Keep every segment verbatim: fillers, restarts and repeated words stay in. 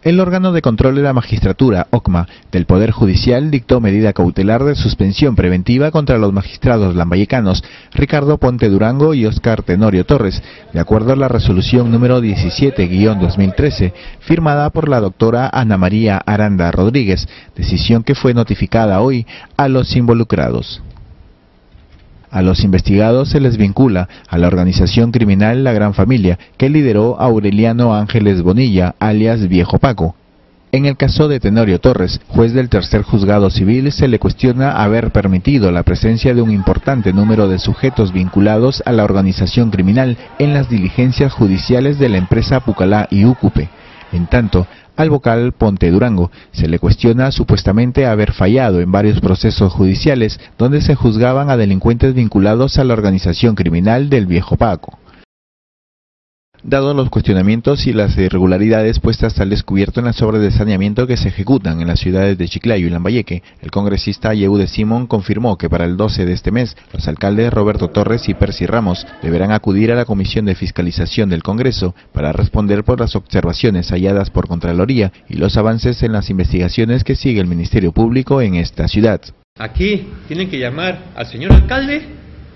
El órgano de control de la magistratura, O C M A, del Poder Judicial dictó medida cautelar de suspensión preventiva contra los magistrados lambayecanos Ricardo Ponte Durango y Óscar Tenorio Torres, de acuerdo a la resolución número diecisiete guión dos mil trece, firmada por la doctora Ana María Aranda Rodríguez, decisión que fue notificada hoy a los involucrados. A los investigados se les vincula a la organización criminal La Gran Familia, que lideró Aureliano Ángeles Bonilla, alias Viejo Paco. En el caso de Tenorio Torres, juez del tercer juzgado civil, se le cuestiona haber permitido la presencia de un importante número de sujetos vinculados a la organización criminal en las diligencias judiciales de la empresa Pucalá y Úcupe. En tanto, al vocal Ponte Durango se le cuestiona supuestamente haber fallado en varios procesos judiciales donde se juzgaban a delincuentes vinculados a la organización criminal del Viejo Paco. Dados los cuestionamientos y las irregularidades puestas al descubierto en las obras de saneamiento que se ejecutan en las ciudades de Chiclayo y Lambayeque, el congresista Yehude Simón confirmó que para el doce de este mes, los alcaldes Roberto Torres y Percy Ramos deberán acudir a la Comisión de Fiscalización del Congreso para responder por las observaciones halladas por Contraloría y los avances en las investigaciones que sigue el Ministerio Público en esta ciudad. Aquí tienen que llamar al señor alcalde,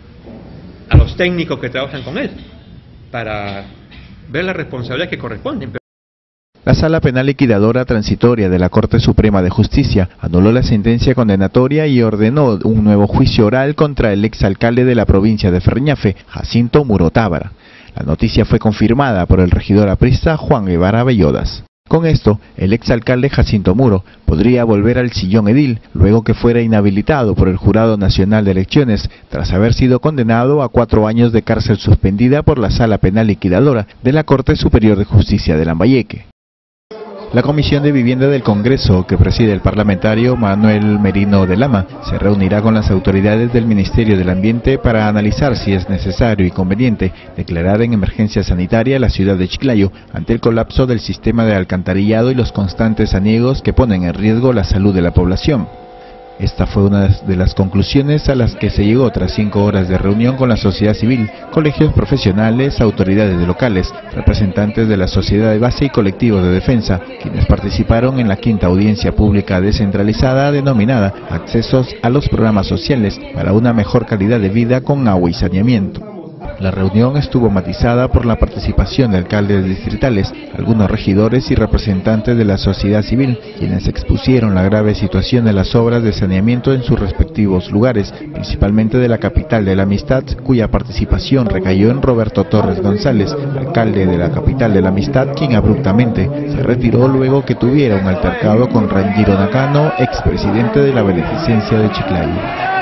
a los técnicos que trabajan con él, para ver la responsabilidad que corresponde. La Sala Penal Liquidadora Transitoria de la Corte Suprema de Justicia anuló la sentencia condenatoria y ordenó un nuevo juicio oral contra el exalcalde de la provincia de Ferriñafe, Jacinto Muro Tábara. La noticia fue confirmada por el regidor aprista Juan Guevara Bellodas. Con esto, el exalcalde Jacinto Muro podría volver al sillón edil luego que fuera inhabilitado por el Jurado Nacional de Elecciones tras haber sido condenado a cuatro años de cárcel suspendida por la Sala Penal Liquidadora de la Corte Superior de Justicia de Lambayeque. La Comisión de Vivienda del Congreso, que preside el parlamentario Manuel Merino de Lama, se reunirá con las autoridades del Ministerio del Ambiente para analizar si es necesario y conveniente declarar en emergencia sanitaria la ciudad de Chiclayo ante el colapso del sistema de alcantarillado y los constantes aniegos que ponen en riesgo la salud de la población. Esta fue una de las conclusiones a las que se llegó tras cinco horas de reunión con la sociedad civil, colegios profesionales, autoridades locales, representantes de la sociedad de base y colectivos de defensa, quienes participaron en la quinta audiencia pública descentralizada denominada Accesos a los Programas Sociales para una mejor calidad de vida con agua y saneamiento. La reunión estuvo matizada por la participación de alcaldes distritales, algunos regidores y representantes de la sociedad civil, quienes expusieron la grave situación de las obras de saneamiento en sus respectivos lugares, principalmente de la capital de la Amistad, cuya participación recayó en Roberto Torres González, alcalde de la capital de la Amistad, quien abruptamente se retiró luego que tuviera un altercado con Ranjiro Nakano, expresidente de la Beneficencia de Chiclayo.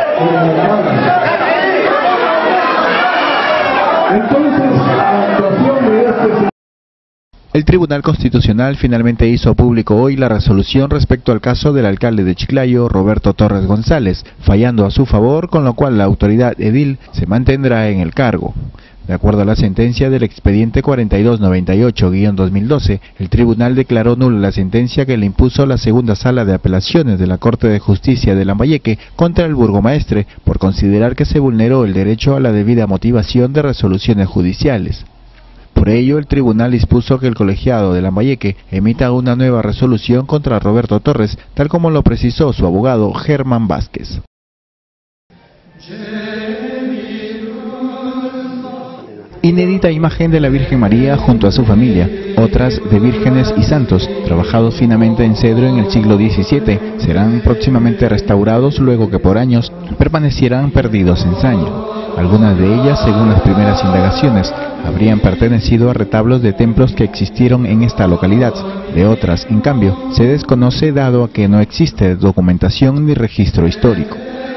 El Tribunal Constitucional finalmente hizo público hoy la resolución respecto al caso del alcalde de Chiclayo, Roberto Torres González, fallando a su favor, con lo cual la autoridad edil se mantendrá en el cargo. De acuerdo a la sentencia del expediente cuarenta y dos noventa y ocho guión dos mil doce, el tribunal declaró nula la sentencia que le impuso la segunda sala de apelaciones de la Corte de Justicia de Lambayeque contra el burgomaestre por considerar que se vulneró el derecho a la debida motivación de resoluciones judiciales. Por ello, el tribunal dispuso que el colegiado de Lambayeque emita una nueva resolución contra Roberto Torres, tal como lo precisó su abogado Germán Vázquez. Inédita imagen de la Virgen María junto a su familia, otras de vírgenes y santos, trabajados finamente en cedro en el siglo diecisiete, serán próximamente restaurados luego que por años permanecieran perdidos en saño. Algunas de ellas, según las primeras indagaciones, habrían pertenecido a retablos de templos que existieron en esta localidad. De otras, en cambio, se desconoce dado a que no existe documentación ni registro histórico.